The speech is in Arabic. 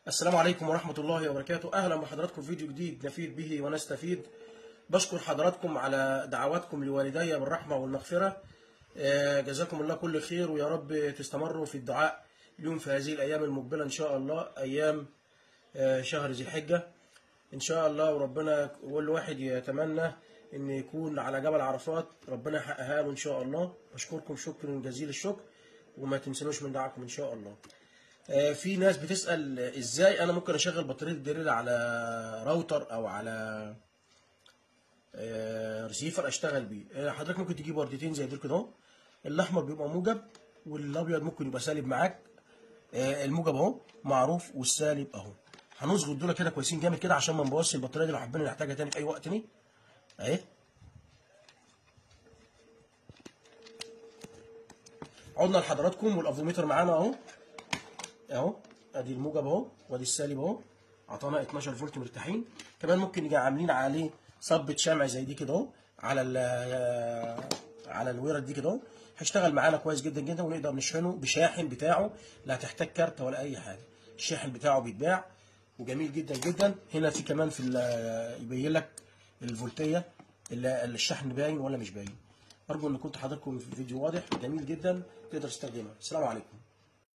السلام عليكم ورحمة الله وبركاته. أهلا بحضراتكم في فيديو جديد نفيد به ونستفيد. بشكر حضراتكم على دعواتكم لوالدي بالرحمة والمغفرة. جزاكم الله كل خير، ويا رب تستمروا في الدعاء اليوم في هذه الأيام المقبلة إن شاء الله، أيام شهر ذي الحجة إن شاء الله. وربنا كل واحد يتمنى إن يكون على جبل عرفات، ربنا يحققها له إن شاء الله. بشكركم شكر جزيل الشكر، وما تنسونوش من دعاكم إن شاء الله. في ناس بتسأل ازاي انا ممكن اشغل بطارية الدريل على راوتر او على ريسيفر اشتغل بيه. حضرتك ممكن تجيب وردتين زي دول كده اهو، الاحمر بيبقى موجب والابيض ممكن يبقى سالب معاك. الموجب اهو معروف والسالب اهو. هنظبط دول كده كويسين جامد كده عشان ما نبوظش البطاريه دي لو حبينا نحتاجها تاني في اي وقت تاني اهي. عدنا لحضراتكم والافوميتر معانا اهو، ادي الموجب اهو وادي السالب اهو، عطانا 12 فولت مرتاحين. كمان ممكن نيجي عاملين عليه صبة شمع زي دي كده اهو على الويرد دي كده اهو، هيشتغل معانا كويس جدا جدا، ونقدر نشحنه بشاحن بتاعه، لا هتحتاج كارت ولا اي حاجه. الشاحن بتاعه بيتباع وجميل جدا جدا. هنا في كمان في يبين لك الفولتيه، الشحن باين ولا مش باين. ارجو ان كنت حضراتكم في الفيديو واضح جميل جدا، تقدر تستخدمها. السلام عليكم.